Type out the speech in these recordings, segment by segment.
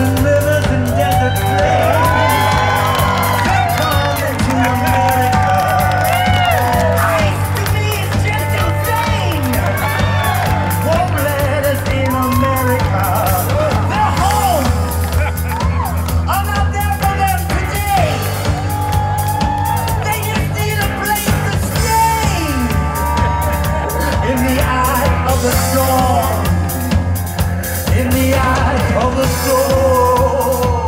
and rivers and desert plains. They're coming to America. Ice to me is just insane. Won't let us in America. They're home. I'm not there for them today. They just need a place to stay. In the eye of the storm. In the eye of the storm.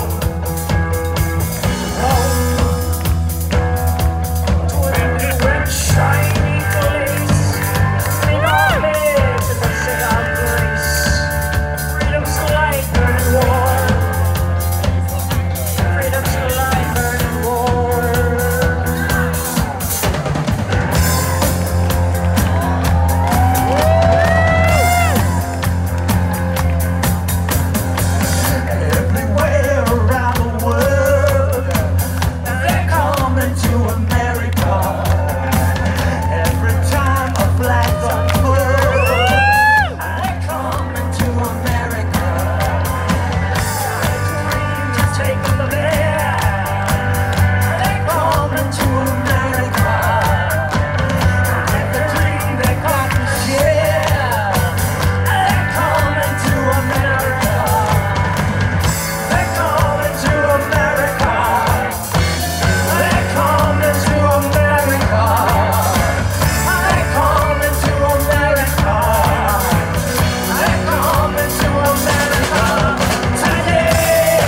When shiny place in our beds and we sing our grace. Freedom's light burning warm. Freedom's light burning warm. Everywhere around the world, they're coming to America. Every time a flag's unfurled, they're coming to America. Dream to take them there. They're coming to America. With the dream they got to share, they're coming to America. They're coming to America. They're coming to America. They're coming to America. They're coming to America today.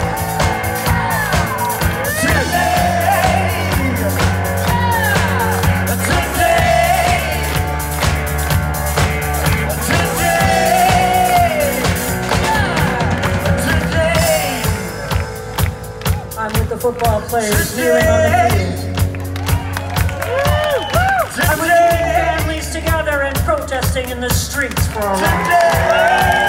I'm with the football players kneeling on the field. I'm with the families together and protesting in the streets for our rights.